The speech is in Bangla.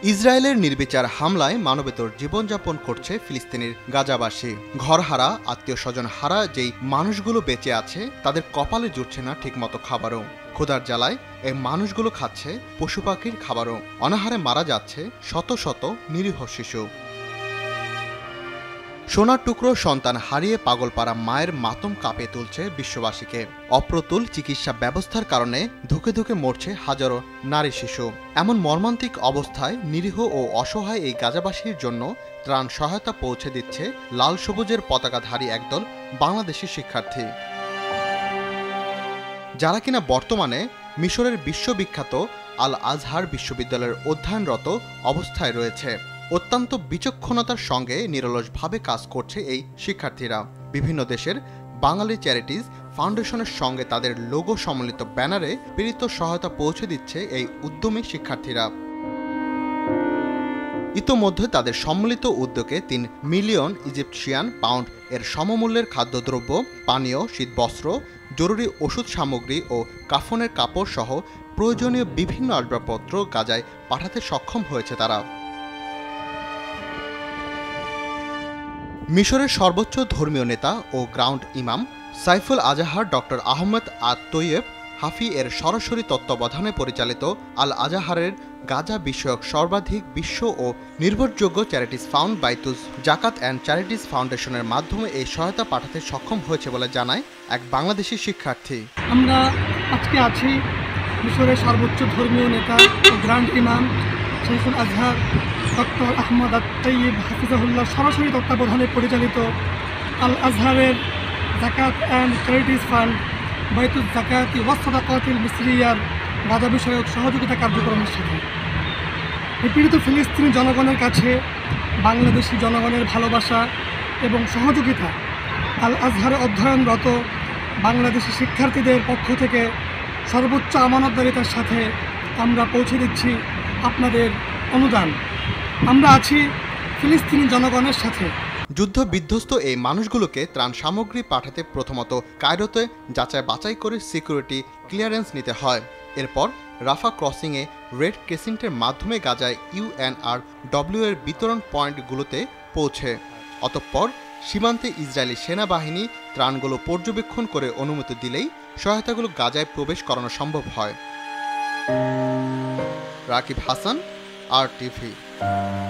ইসরায়েলের নির্বিচার হামলায় মানবেতর জীবনযাপন করছে ফিলিস্তিনের গাজাবাসী। ঘরহারা, আত্মীয় স্বজন হারা যেই মানুষগুলো বেঁচে আছে তাদের কপালে জুটছে না ঠিকমতো খাবারও। ক্ষুধার জ্বালায় এই মানুষগুলো খাচ্ছে পশু পাখির খাবারও। অনাহারে মারা যাচ্ছে শত শত নিরীহ শিশু। সোনার টুকরো সন্তান হারিয়ে পাগলপাড়া মায়ের মাতম কাঁপিয়ে তুলছে বিশ্ববাসীকে। অপ্রতুল চিকিৎসা ব্যবস্থার কারণে ধুকে ধুকে মরছে হাজারো নারী শিশু। এমন মর্মান্তিক অবস্থায় নিরীহ ও অসহায় এই গাজাবাসীর জন্য ত্রাণ সহায়তা পৌঁছে দিচ্ছে লাল সবুজের পতাকাধারী একদল বাংলাদেশি শিক্ষার্থী, যারা কিনা বর্তমানে মিশরের বিশ্ববিখ্যাত আল আজহার বিশ্ববিদ্যালয়ের অধ্যয়নরত অবস্থায় রয়েছে। অত্যন্ত বিচক্ষণতার সঙ্গে নিরলসভাবে কাজ করছে এই শিক্ষার্থীরা। বিভিন্ন দেশের বাঙালি চ্যারিটিজ ফাউন্ডেশনের সঙ্গে তাদের লোগো সম্মিলিত ব্যানারে প্রেরিত সহায়তা পৌঁছে দিচ্ছে এই উদ্যমী শিক্ষার্থীরা। ইতোমধ্যে তাদের সম্মিলিত উদ্যোগে ৩ মিলিয়ন ইজিপ্সিয়ান পাউন্ড এর সমমূল্যের খাদ্যদ্রব্য, পানীয়, শীতবস্ত্র, জরুরি ওষুধ সামগ্রী ও কাফনের কাপড় সহ প্রয়োজনীয় বিভিন্ন আসবাবপত্র গাজায় পাঠাতে সক্ষম হয়েছে তারা। মিশরের সর্বোচ্চ ধর্মীয় নেতা ও গ্রাউন্ড ইমাম সাইফুল আজাহার ডক্টর আহমেদ আত তৈয়েব হাফি এর সরাসরি তত্ত্বাবধানে পরিচালিত আল আজাহারের গাজা বিষয়ক সর্বাধিক বিশ্ব ও নির্ভরযোগ্য চ্যারিটিজ ফাউন্ড বাইতুজ জাকাত অ্যান্ড চ্যারিটিজ ফাউন্ডেশনের মাধ্যমে এই সহায়তা পাঠাতে সক্ষম হয়েছে বলে জানায় এক বাংলাদেশি শিক্ষার্থী। আমরা আজকে আছি মিশরের সর্বোচ্চ ধর্মীয় নেতা ও গ্র্যান্ড ইমাম সাইফুল আজহার ডক্টর আহমদ আত তৈয়েব হাফিজাহুল্লাহ সরাসরি তত্ত্বাবধানে পরিচালিত আল আজহারের জাকাত অ্যান্ড চ্যারিটিজ ফান্ড বাইতুল জাকাতি ওয়াসসাদাকাতিল মিসরিয়ার গাজা বিষয়ক সহযোগিতা কার্যক্রমের সাথে নিপীড়িত ফিলিস্তিনি জনগণের কাছে বাংলাদেশি জনগণের ভালোবাসা এবং সহযোগিতা আল আজহারে অধ্যয়নরত বাংলাদেশি শিক্ষার্থীদের পক্ষ থেকে সর্বোচ্চ আমানতদারিতার সাথে আমরা পৌঁছে দিচ্ছি আপনাদের অনুদান। আমরা আছি ফিলিস্তিনি জনগণের সাথে। যুদ্ধ বিধ্বস্ত এই মানুষগুলোকে ত্রাণ সামগ্রী পাঠাতে প্রথমত কায়রোতে যাচাই বাছাই করে সিকিউরিটি ক্লিয়ারেন্স নিতে হয়। এরপর রাফা ক্রসিংয়ে রেড ক্রেসেন্টের মাধ্যমে গাজায় UNRW এর বিতরণ পয়েন্টগুলোতে পৌঁছে। অতঃপর সীমান্তে ইসরায়েলি সেনাবাহিনী ত্রাণগুলো পর্যবেক্ষণ করে অনুমতি দিলেই সহায়তাগুলো গাজায় প্রবেশ করানো সম্ভব হয়। রাকিব হাসান, RTV।